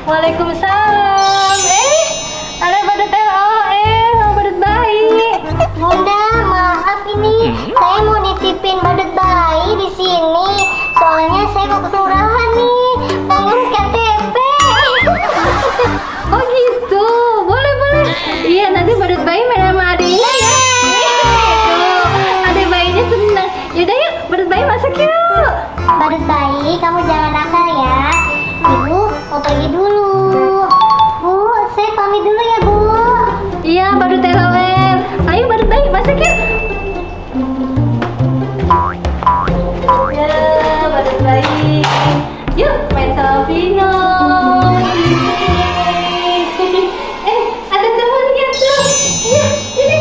Waalaikumsalam. Ada badut badut bayi. Bunda, maaf ini. Saya mau nitipin badut bayi di sini. Soalnya saya mau ke kelurahan nih. Mau ngurus KTP. Oh gitu. Boleh, boleh. Iya, nanti badut bayi main sama adiknya ya. Tuh, adik bayinya senang. Yaudah yuk, badut bayi masuk yuk. Badut bayi, kamu jangan nakal ya. Ibu mau pergi dulu. Bu, saya pamit dulu ya, Bu. Iya, badut TLL. Ayo badut bayi masuk yuk. Ya, badut bayi. Yuk, main sama Vino. Ada temannya tuh. Iya, ini.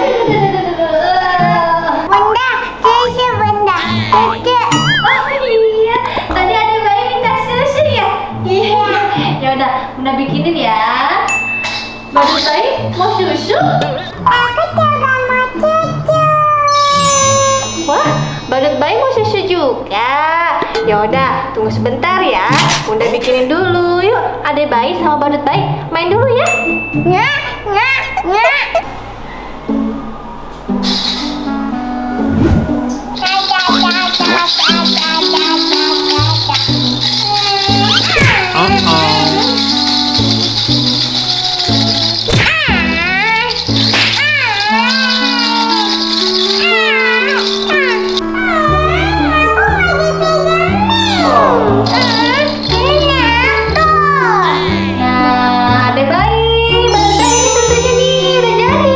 Bunda, susu Bunda. Susu. Oh iya, tadi ada bayi minta susu ya? Iya. Ya udah, Bunda bikinin ya. Badut bayi mau susu? Aku juga mau susu. Wah, badut bayi mau susu juga. Ya udah, tunggu sebentar ya. Bunda bikinin dulu. Yuk, ada bayi sama badut bayi main dulu ya. Nggak, nggak, nggak. Nah, ada bayi, badut bayi susunya nih udah jadi.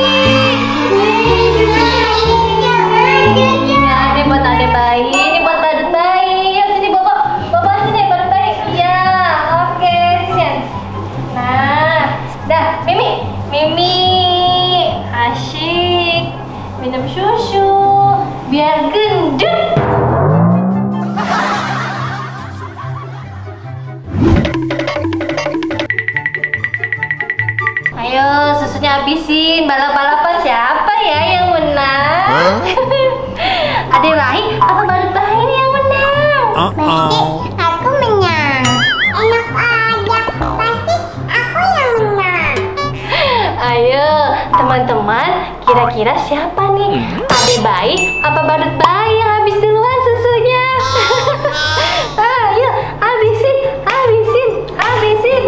Ya, ini buat ada bayi, ini buat badut bayi. Yuk sini bobo, bobo sini badut bayi. Ya, oke sini. Nah, dah Mimi, Mimi, asyik minum susu biar gendut. Ayo, susunya habisin. Balap-balapan siapa ya yang menang? Adik bayi apa badut bayi nih yang menang? Pasti aku menang. Enak aja, pasti aku yang menang. Ayo, teman-teman, kira-kira siapa nih? Adik bayi apa badut bayi yang habis duluan susunya? Ayo, habisin, habisin, habisin.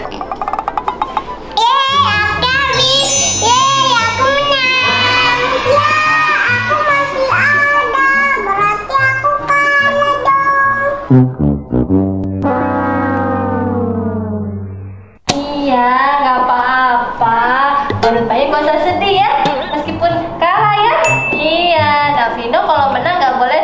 Aku habis. Aku menang. Ya, aku masih ada. Berarti aku kalah dong. Iya, nggak apa-apa. Badut bayi nggak usah sedih ya, meskipun kalah ya. Iya, Davino kalau menang nggak boleh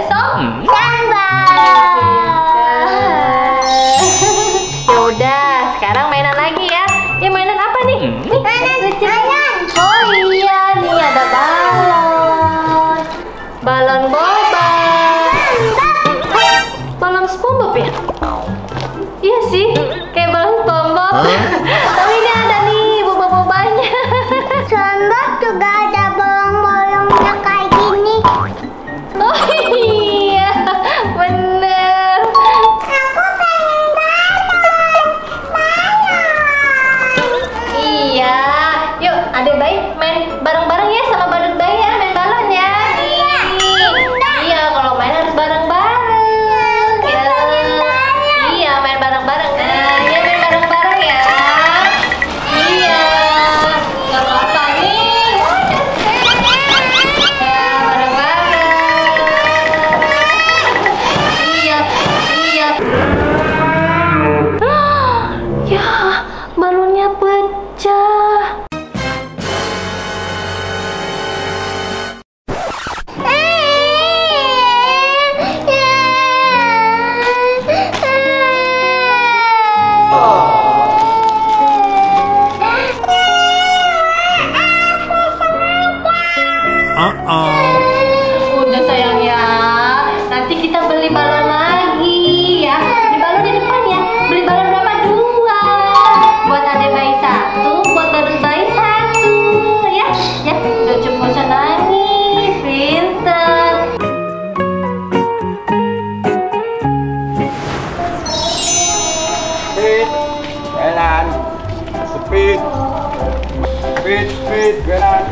Ya udah, sekarang mainan lagi ya. Ya mainan apa nih? Mainan. Oh iya, nih ada balon. Balon boba. Balon SpongeBob ya? Iya sih, kayak balon SpongeBob. Tapi ini ada nih boba-bobanya. SpongeBob juga ada bolong-bolongnya kayak gini. Oh iya, bener. Aku pengen balon. Iya, yuk adek bayi main bareng-bareng ya sama badut bayi ya, main balon ya. Iya, kalau main harus bareng-bareng. Ya. Iya, main bareng-bareng. Nah, Speed. Speed, mainan.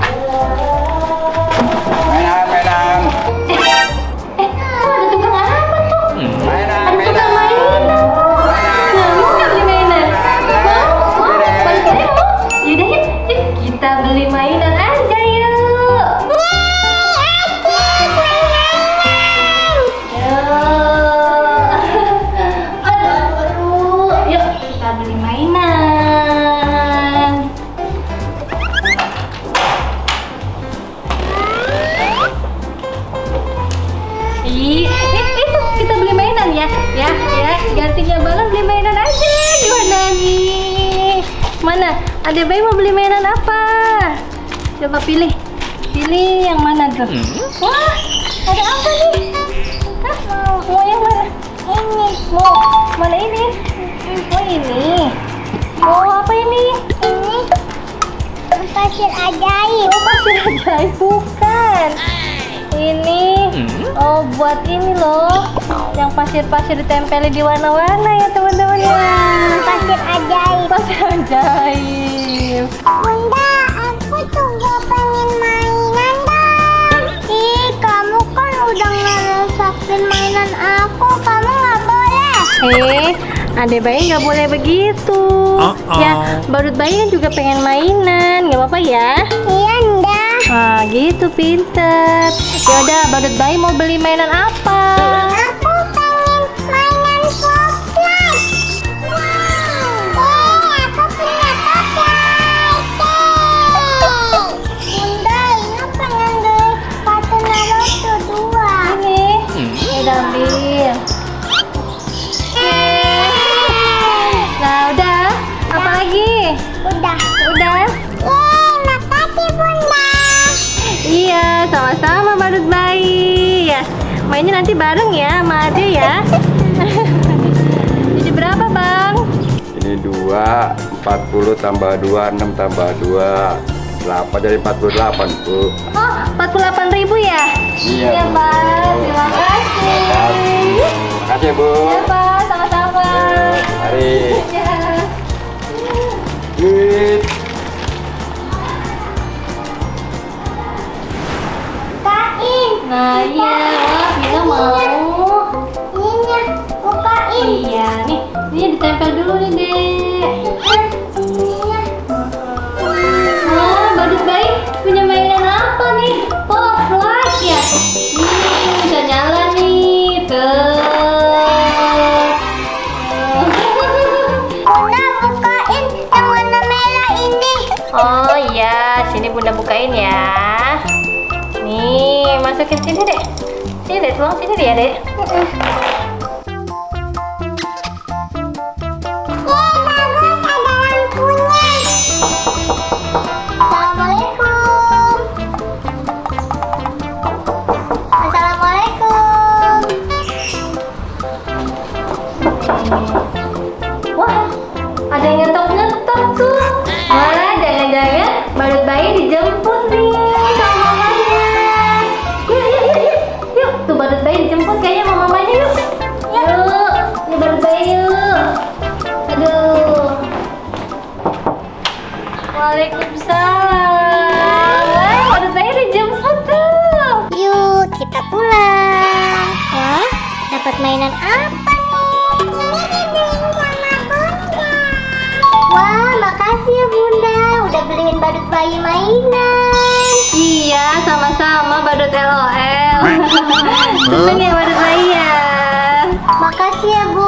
Mainan. Ada tukang apa tuh? Mainan. Ada tukang mainan. Nah, bisa nggak beli mainan? Mau? Balik mau? Yaudah yuk, kita beli mainan aja yuk. Aduh, yuk kita beli mainan. Itu kita beli mainan ya, gantinya balon beli mainan aja. Gimana nih? Mana? Ada bayi mau beli mainan apa? Coba pilih yang mana tuh? Wah, ada apa nih? Hah? Mau yang mana? Ini. Mau mana ini? Oh ini. Mau apa ini? Ini pasir ajaib. Oh pasir ajaib bukan. Ini buat ini loh, yang pasir-pasir ditempeli di warna-warna ya teman-teman ya. Pasir ajaib. Pasir ajaib. Bunda, aku juga pengen mainan dong. Ih, kamu kan udah ngerusakin mainan aku. Kamu nggak boleh. Adek bayi nggak boleh begitu. Ya, badut bayi kan juga pengen mainan, nggak apa-apa ya. Iya, ndak. Nah, gitu pinter. Ya udah, badut bayi mau beli mainan apa? Aku pengen mainan flashlight. Wow. Aku punya flashlight. Bunda, ini pengen beli sepatu Naruto 2. Ini udah ambil. Nah, udah. Apa lagi? Udah. Udah. Yeay, makasih Bunda. Iya, sama-sama badut bayi. Ya, mainnya nanti bareng ya sama Ade ya. Jadi berapa, Bang? Ini 2, 40 tambah 2, 6 tambah 2, 8 jadi 48, Bu. Oh, 48.000 ya? Iya, Iya, Bu. Bang. Terima kasih. Makasih, Bu. Ya, Bang. Sama-sama. Mari. Ya. Speed. Bukain. Nah, iya. Wah, Bila mau. Ininya, bukain. Iya, nih ditempel dulu nih, Dek. Ininya. Wah, badut bayi punya mainan apa nih? Oh, flash ya? Bisa nyala nih, tuh. Bunda, bukain yang warna merah ini. Oh iya, sini Bunda bukain ya. Nih, masukin sini deh. Sini deh, tuang sini deh ya, Dek. Yeay, bagus, ada lampunya. Assalamualaikum. Assalamualaikum. Wah, ada yang ngetok-ngetok tuh. Wah, jangan-jangan badut bayi dijemput nih sama mamanya. Yuk. Tuh badut bayi dijemput kayaknya sama mamanya yuk. Yuk, ini badut bayi yuk. Aduh. Waalaikumsalam. Wah, badut bayi dijemput tuh. Yuk, kita pulang. Wah, dapat mainan apa nih? Ini dibeliin sama Bunda. Wah, makasih ya Bunda, udah beliin badut bayi mainan. Iya, sama-sama badut LOL. Seneng ya badut bayi ya. Makasih ya